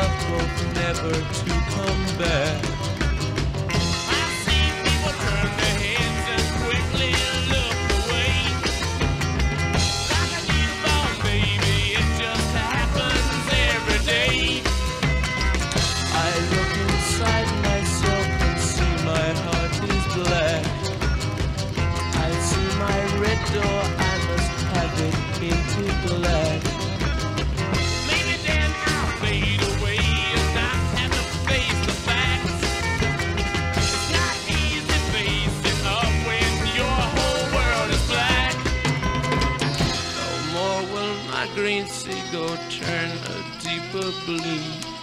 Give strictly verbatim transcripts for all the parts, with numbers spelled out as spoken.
left both never to come back. I see people turn their heads and quickly look away. Like a newborn baby, it just happens every day. I look inside myself and see my heart is black. I see my red door, I must have it painted black. Maybe then I'll fade away and not have to face the facts. It's not easy facing up when your whole world is black. No more will my green seagull turn a deeper blue.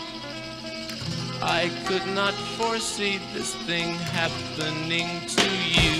I could not foresee this thing happening to you.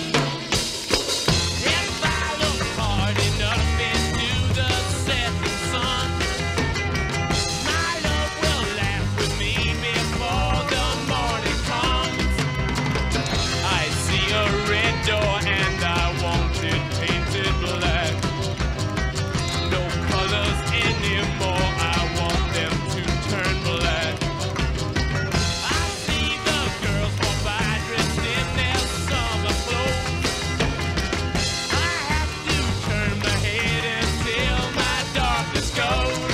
If I look hard enough into the setting sun, my love will laugh with me before the morning comes. I see a red door and I want it painted black. No colors anymore, I want them to turn black. I see the girls walk by dressed in their summer clothes. I have to turn my head until my darkness goes.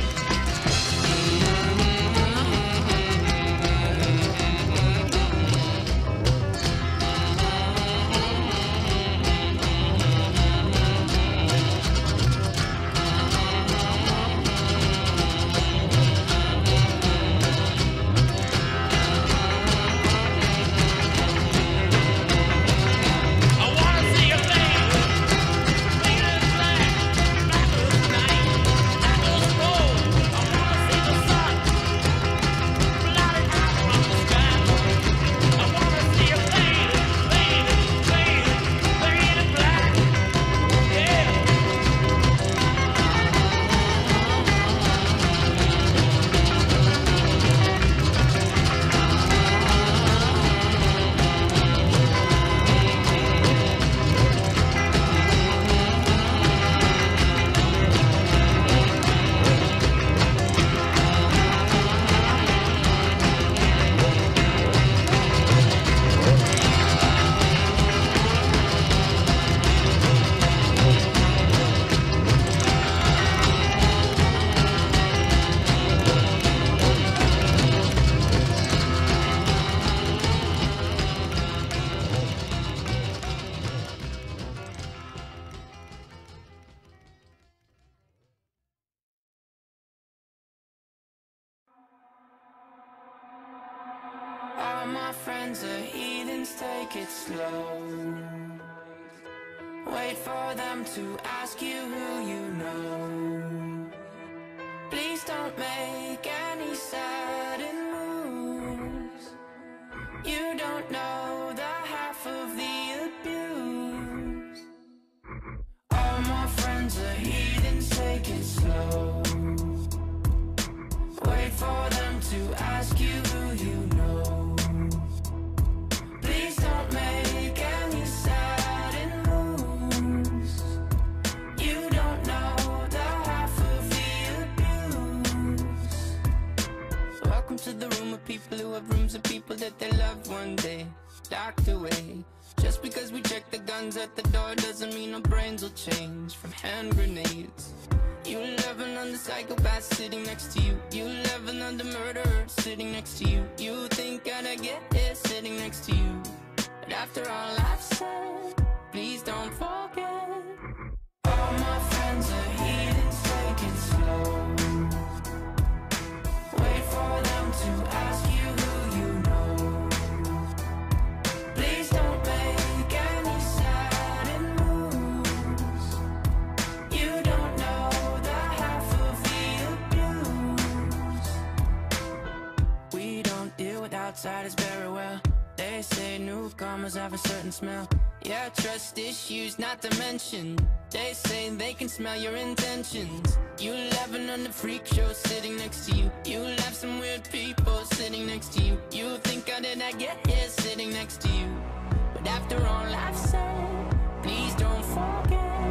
I wanna see a flame, flame is black, black as night, black as cold. I wanna see the sun, blotted out from the sky. I wanna see a flame, flame, flame, flame is black, yeah. All my friends are heathens, take it slow. Wait for them to ask you who you know. Please don't make any sudden moves. You don't know the half of the abuse. All my friends are heathens, take it slow. Wait for them to ask you who you know. Please don't make any sudden moves. You don't know the half of the abuse. Welcome to the room of people who have rooms of people that they loved one day docked away. Just because we check the guns at the door doesn't mean our brains will change from hand grenades. You love another psychopath sitting next to you. You love another murderer sitting next to you. You think I'd get here sitting next to you. But after all I've said, please don't forget. All my friends are heathens, take it slow. Wait for them to ask you who you know. Please don't make any sudden moves. You don't know the half of the abuse. We don't deal with outsiders very well. They say newcomers have a certain smell. Yeah, trust issues not to mention. They say they can smell your intentions. You laughing on the freak show sitting next to you. You laugh some weird people sitting next to you. You think how did I get here sitting next to you? But after all I've said, please don't forget.